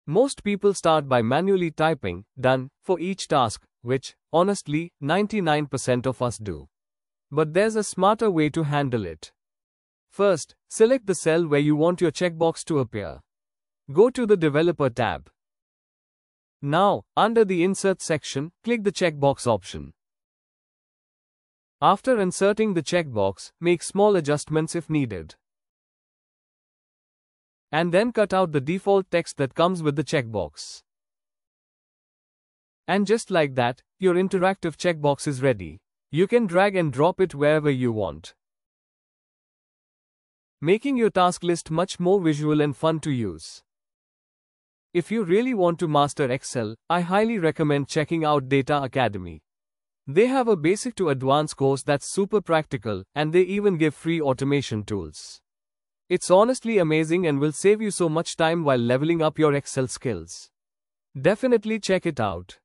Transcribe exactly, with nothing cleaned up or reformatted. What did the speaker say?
Most people start by manually typing "done" for each task, which, honestly, ninety-nine percent of us do. But there's a smarter way to handle it. First, select the cell where you want your checkbox to appear. Go to the Developer tab. Now, under the Insert section, click the Checkbox option. After inserting the checkbox, make small adjustments if needed. And then cut out the default text that comes with the checkbox. And just like that, your interactive checkbox is ready. You can drag and drop it wherever you want, making your task list much more visual and fun to use. If you really want to master Excel, I highly recommend checking out Data Academy. They have a basic to advanced course that's super practical, and they even give free automation tools. It's honestly amazing and will save you so much time while leveling up your Excel skills. Definitely check it out.